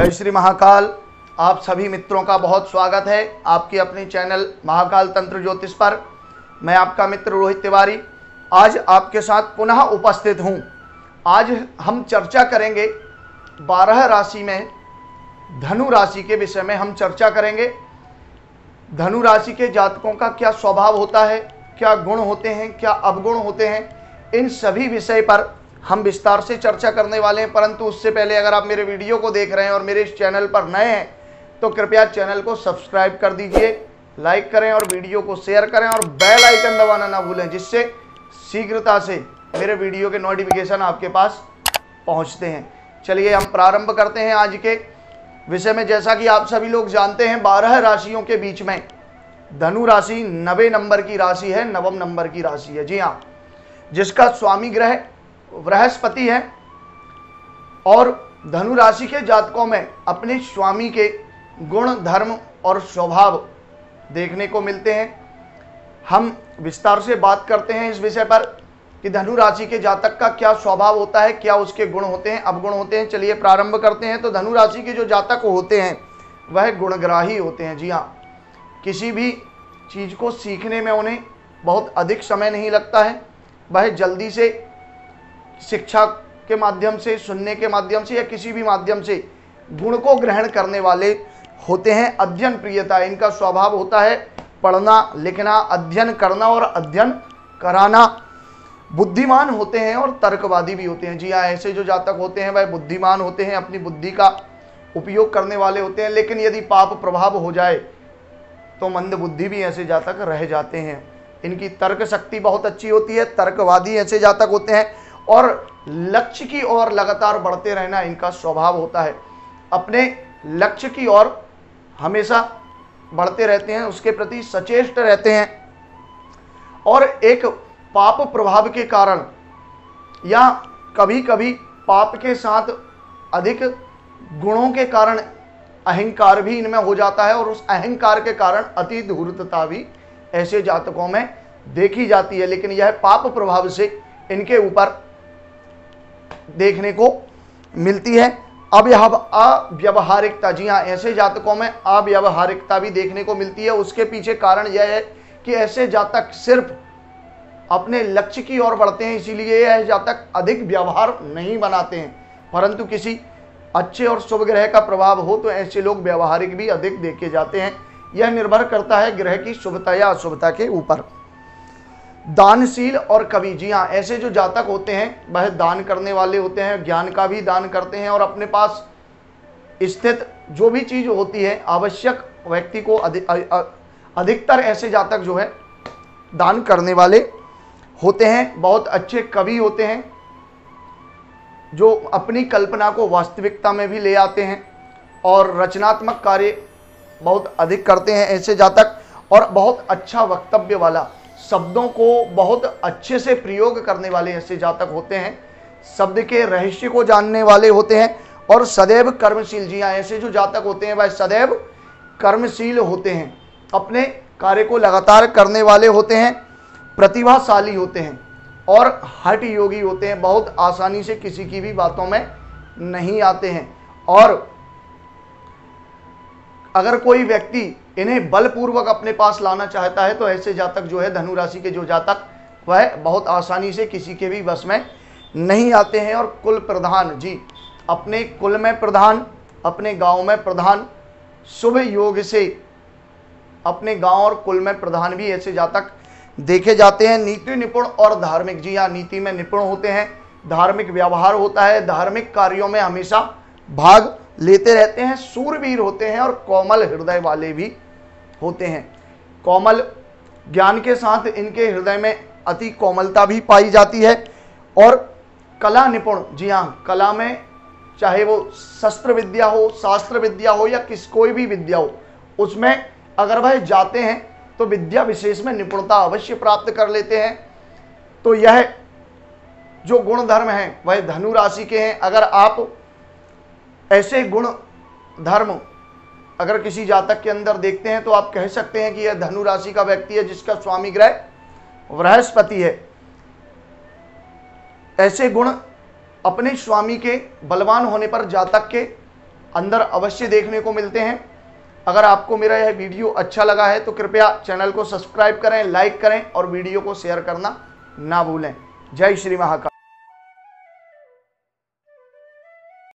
जय श्री महाकाल। आप सभी मित्रों का बहुत स्वागत है आपकी अपने चैनल महाकाल तंत्र ज्योतिष पर। मैं आपका मित्र रोहित तिवारी आज आपके साथ पुनः उपस्थित हूँ। आज हम चर्चा करेंगे 12 राशि में धनु राशि के विषय में हम चर्चा करेंगे। धनु राशि के जातकों का क्या स्वभाव होता है, क्या गुण होते हैं, क्या अवगुण होते हैं, इन सभी विषय पर हम विस्तार से चर्चा करने वाले हैं। परंतु उससे पहले अगर आप मेरे वीडियो को देख रहे हैं और मेरे इस चैनल पर नए हैं तो कृपया चैनल को सब्सक्राइब कर दीजिए, लाइक करें और वीडियो को शेयर करें और बेल आइकन दबाना ना भूलें, जिससे शीघ्रता से मेरे वीडियो के नोटिफिकेशन आपके पास पहुंचते हैं। चलिए हम प्रारंभ करते हैं आज के विषय में। जैसा कि आप सभी लोग जानते हैं 12 राशियों के बीच में धनु राशि 90 नंबर की राशि है, नवम नंबर की राशि है। जी हाँ, जिसका स्वामी ग्रह बृहस्पति है और धनु राशि के जातकों में अपने स्वामी के गुण, धर्म और स्वभाव देखने को मिलते हैं। हम विस्तार से बात करते हैं इस विषय पर कि धनु राशि के जातक का क्या स्वभाव होता है, क्या उसके गुण होते हैं, अवगुण होते हैं। चलिए प्रारंभ करते हैं। तो धनु राशि के जो जातक होते हैं वह गुणग्राही होते हैं। जी हाँ, किसी भी चीज़ को सीखने में उन्हें बहुत अधिक समय नहीं लगता है। वह जल्दी से शिक्षा के माध्यम से, सुनने के माध्यम से या किसी भी माध्यम से गुण को ग्रहण करने वाले होते हैं। अध्ययन प्रियता इनका स्वभाव होता है, पढ़ना, लिखना, अध्ययन करना और अध्ययन कराना। बुद्धिमान होते हैं और तर्कवादी भी होते हैं। जी हाँ, ऐसे जो जातक होते हैं वह बुद्धिमान होते हैं, अपनी बुद्धि का उपयोग करने वाले होते हैं। लेकिन यदि पाप प्रभाव हो जाए तो मंद बुद्धि भी ऐसे जातक रह जाते हैं। इनकी तर्क शक्ति बहुत अच्छी होती है, तर्कवादी ऐसे जातक होते हैं और लक्ष्य की ओर लगातार बढ़ते रहना इनका स्वभाव होता है। अपने लक्ष्य की ओर हमेशा बढ़ते रहते हैं, उसके प्रति सचेष्ट रहते हैं और एक पाप प्रभाव के कारण या कभी कभी पाप के साथ अधिक गुणों के कारण अहंकार भी इनमें हो जाता है और उस अहंकार के कारण अति धूर्तता भी ऐसे जातकों में देखी जाती है। लेकिन यह पाप प्रभाव से इनके ऊपर देखने को मिलती है। अब यह अव्यवहारिकता, जी हाँ, ऐसे जातकों में अव्यवहारिकता भी देखने को मिलती है। उसके पीछे कारण यह है कि ऐसे जातक सिर्फ अपने लक्ष्य की ओर बढ़ते हैं, इसीलिए यह जातक अधिक व्यवहार नहीं बनाते हैं। परंतु किसी अच्छे और शुभ ग्रह का प्रभाव हो तो ऐसे लोग व्यवहारिक भी अधिक देखे जाते हैं। यह निर्भर करता है ग्रह की शुभता या अशुभता के ऊपर। दानशील और कवि, जी हाँ, ऐसे जो जातक होते हैं वह दान करने वाले होते हैं, ज्ञान का भी दान करते हैं और अपने पास स्थित जो भी चीज़ होती है आवश्यक व्यक्ति को अधिकतर ऐसे जातक जो है दान करने वाले होते हैं। बहुत अच्छे कवि होते हैं जो अपनी कल्पना को वास्तविकता में भी ले आते हैं और रचनात्मक कार्य बहुत अधिक करते हैं ऐसे जातक। और बहुत अच्छा वक्तव्य वाला, शब्दों को बहुत अच्छे से प्रयोग करने वाले ऐसे जातक होते हैं। शब्द के रहस्य को जानने वाले होते हैं और सदैव कर्मशील, जी हाँ, ऐसे जो जातक होते हैं वह सदैव कर्मशील होते हैं, अपने कार्य को लगातार करने वाले होते हैं, प्रतिभाशाली होते हैं और हठ योगी होते हैं। बहुत आसानी से किसी की भी बातों में नहीं आते हैं और अगर कोई व्यक्ति इन्हें बलपूर्वक अपने पास लाना चाहता है तो ऐसे जातक जो है, धनु राशि के जो जातक, वह बहुत आसानी से किसी के भी वश में नहीं आते हैं। और कुल प्रधान, जी, अपने कुल में प्रधान, अपने गांव में प्रधान, शुभ योग से अपने गांव और कुल में प्रधान भी ऐसे जातक देखे जाते हैं। नीति निपुण और धार्मिक, जी हाँ, नीति में निपुण होते हैं, धार्मिक व्यवहार होता है, धार्मिक कार्यों में हमेशा भाग लेते रहते हैं, सूरवीर होते हैं और कोमल हृदय वाले भी होते हैं। कोमल ज्ञान के साथ इनके हृदय में अति कोमलता भी पाई जाती है। और कला निपुण, जी हाँ, कला में चाहे वो शस्त्र विद्या हो, शास्त्र विद्या हो या कोई भी विद्या हो, उसमें अगर वह जाते हैं तो विद्या विशेष में निपुणता अवश्य प्राप्त कर लेते हैं। तो यह जो गुण धर्म हैं वह धनु राशि के हैं। अगर आप ऐसे गुण धर्म अगर किसी जातक के अंदर देखते हैं तो आप कह सकते हैं कि यह धनु राशि का व्यक्ति है जिसका स्वामी ग्रह बृहस्पति है। ऐसे गुण अपने स्वामी के बलवान होने पर जातक के अंदर अवश्य देखने को मिलते हैं। अगर आपको मेरा यह वीडियो अच्छा लगा है तो कृपया चैनल को सब्सक्राइब करें, लाइक करें और वीडियो को शेयर करना ना भूलें। जय श्री महाकाल।